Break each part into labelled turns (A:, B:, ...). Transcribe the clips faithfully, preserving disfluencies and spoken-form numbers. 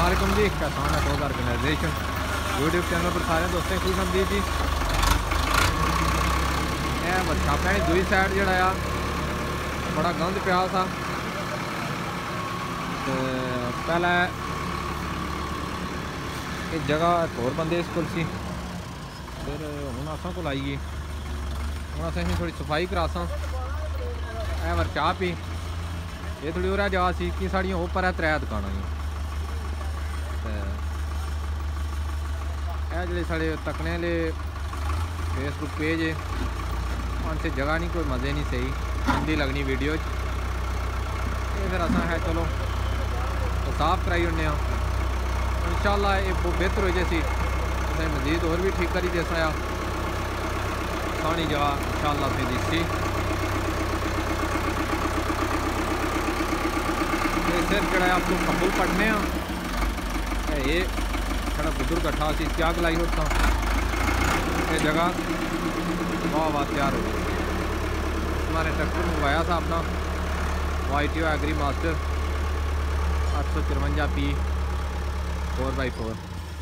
A: علیکم جی، کسان اٹوز آرگنائزیشن یوٹیوب چینل پر سارے دوستوں خوش آمدید جی۔ یہ ورکشاپیں دوئی سائڈ جڑا آ بڑا گند پیا تھا، پہلے یہ جگہ ایک اور بندے اس کو سی، پھر ہوں اصل کو آئی گئی، ہوں اصل تھوڑی صفائی کراساں یہ ورکشاپ ہی یہ تھوڑی اور جگہ سی کہ ساڑیاں اوپر ہے ترے دکاناں ہی، یہ جڑے ساڑے تکنے والے فیس بک پیج ہے ان سے جگہ نہیں کوئی مزے نہیں صحیح گندی لگنی ویڈیو یہ پھر اصل ہے چلو صاف کرائی ہونے ہاں ان شاء اللہ یہ بہتر ہو جیسی اسے مزید اور بھی ٹھیک کری جیسا آ سونی جگہ ان شاء اللہ پہ دیسی یہ صرف جڑا آپ کو قبول پڑھنے ہاں یہ سڑا بزرگ اٹھا سی کیا گلائی ہوتا یہ جگہ واہ واہ تیار ہو گئی۔ ہمارے ٹریکٹر منگوایا تھا اپنا Y T O agri master آٹھ سو چرونجا پی فور بائی فور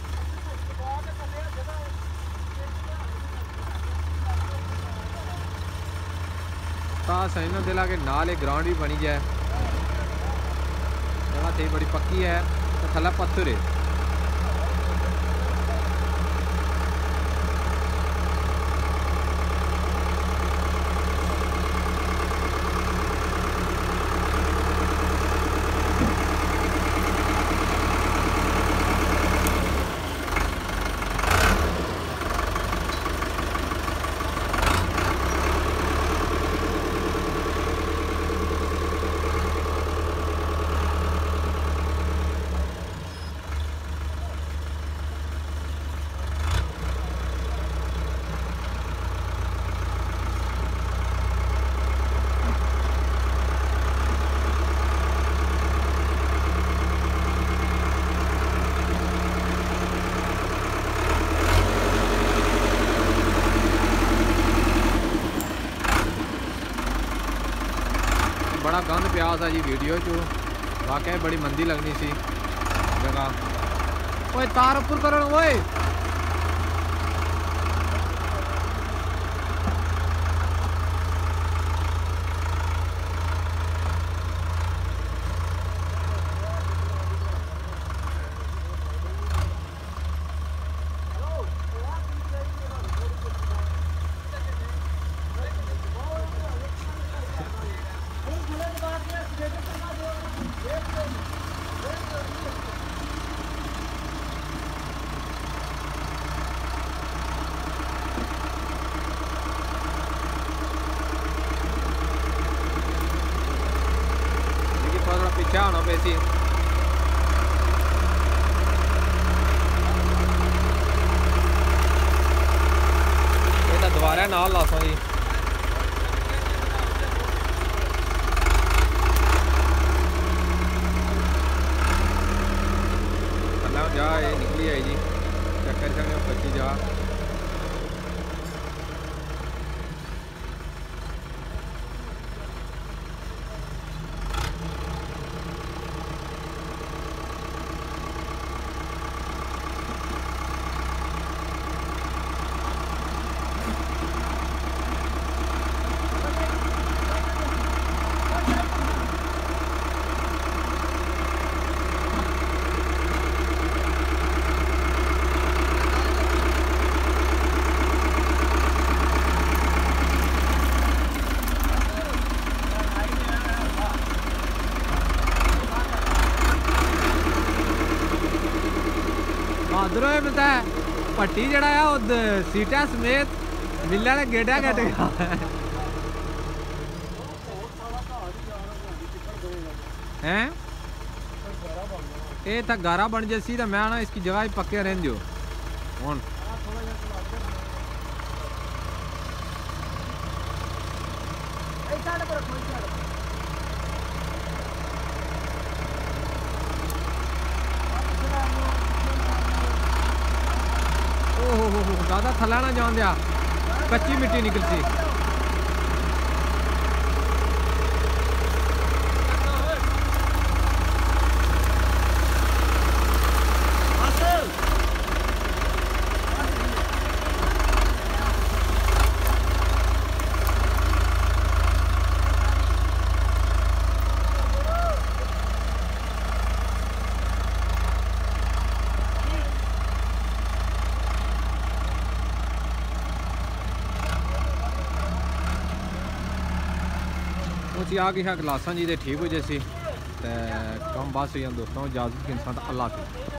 A: تا سہی دلا کے نال ایک گراؤنڈ بھی بنی جائے جگہ تھی بڑی پکی ہے تو تھلا پتھر ہے۔ بڑا گند پیا تھا جی ویڈیو چ واقعی بڑی مندی لگنی سی جگہ اوے تار اوپر کرن اوے پیچھے ہونا پہ سی یہ تو دوبارہ نال لاسوں جی اللہ جا یہ نکلی آئی جی چکر چکر پچی جا بہادروں میں پتا ہے پٹی جڑا ہے وہ سیٹا سمیت ملے نے گیڈا کٹ گیا ہے یہ تو گارا بن جیسی تو میں نا اس کی جگہ ہی پکے رہن دیو ہوں زیادہ تھلا نہ جان دیا کچی مٹی نکل سی اسی آ کے کلاساں جی ٹھیک ہو جیسی تو کم بس ہوئی دوستوں اجازت کے انسان اللہ حافظ.